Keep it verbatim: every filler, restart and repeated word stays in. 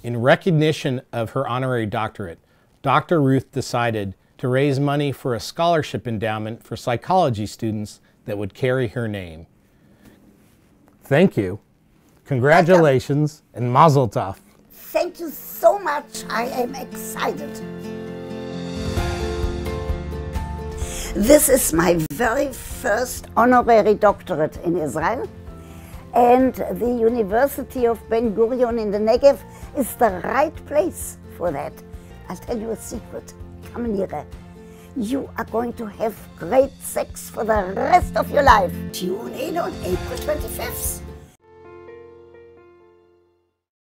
In recognition of her honorary doctorate, Doctor Ruth decided to raise money for a scholarship endowment for psychology students that would carry her name. Thank you. Congratulations and mazel tov. Thank you so much. I am excited. This is my very first honorary doctorate in Israel, and the University of Ben-Gurion in the Negev is the right place for that. I'll tell you a secret. Come nearer. You are going to have great sex for the rest of your life. Tune in on April twenty-fifth.